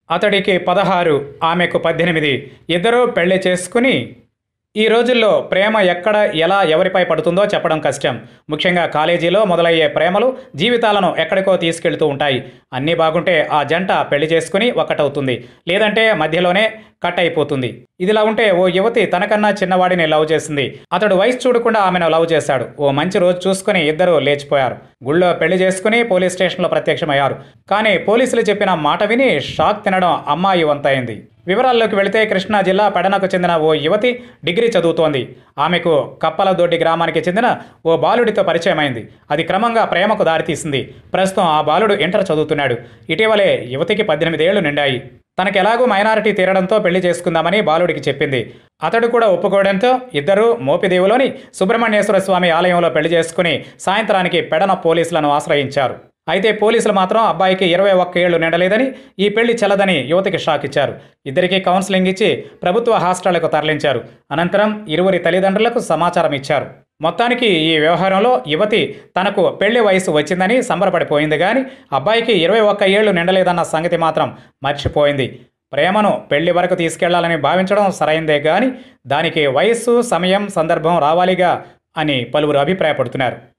అతడికి 16, ఆమెకు 18. ఇద్దరూ పెళ్లి చేసుకుని ఈ రోజుల్లో ప్రేమ ఎక్కడ ఎలా ఎవరిపై పడుతుందో చెప్పడం కష్టం. ముఖ్యంగా కాలేజీలో మొదలయ్యే ప్రేమలు జీవితాలను ఎక్కడికో తీసుకెళ్తూ ఉంటాయి. అన్నీ బాగుంటే ఆ జంట పెళ్లి చేసుకుని ఒక్కటవుతుంది. లేదంటే మధ్యలోనే కట్ అయిపోతుంది. ఇదిలా ఉంటే ఓ యువతి తనకన్నా చిన్నవాడిని లవ్ చేసింది. అతడు వయసు చూడకుండా ఆమెను లవ్ చేశాడు. ఓ మంచి రోజు చూసుకుని ఇద్దరూ లేచిపోయారు. గుళ్ళో పెళ్లి చేసుకుని పోలీస్ స్టేషన్లో ప్రత్యక్షమయ్యారు. కానీ పోలీసులు చెప్పిన మాట విని షాక్ తినడం అమ్మాయి వంతైంది. వివరాల్లోకి వెళితే కృష్ణా జిల్లా పెడనకు చెందిన ఓ యువతి డిగ్రీ చదువుతోంది. ఆమెకు కప్పలదొడ్డి గ్రామానికి చెందిన ఓ బాలుడితో పరిచయమైంది. అది క్రమంగా ప్రేమకు దారితీసింది. ప్రస్తుతం ఆ బాలుడు ఇంటర్ చదువుతున్నాడు. ఇటీవలే యువతికి 18 ఏళ్లు నిండాయి. తనకెలాగూ మైనారిటీ తీరడంతో పెళ్లి చేసుకుందామని బాలుడికి చెప్పింది. అతడు కూడా ఒప్పుకోవడంతో ఇద్దరూ మోపిదేవులోని సుబ్రహ్మణ్యేశ్వర స్వామి ఆలయంలో పెళ్లి చేసుకుని సాయంత్రానికి పెడన పోలీసులను ఆశ్రయించారు. అయితే పోలీసులు మాత్రం అబ్బాయికి 21 ఏళ్లు నిండలేదని, ఈ పెళ్లి చెల్లదని యువతికి షాక్ ఇచ్చారు. ఇద్దరికీ కౌన్సిలింగ్ ఇచ్చి ప్రభుత్వ హాస్టళ్లకు తరలించారు. అనంతరం ఇరువురి తల్లిదండ్రులకు సమాచారం ఇచ్చారు. మొత్తానికి ఈ వ్యవహారంలో యువతి తనకు పెళ్లి వయసు వచ్చిందని సంబరపడిపోయింది కానీ అబ్బాయికి 21 ఏళ్లు నిండలేదన్న సంగతి మాత్రం మర్చిపోయింది. ప్రేమను పెళ్లి వరకు తీసుకెళ్లాలని భావించడం సరైందే కానీ దానికి వయస్సు, సమయం, సందర్భం రావాలిగా అని పలువురు అభిప్రాయపడుతున్నారు.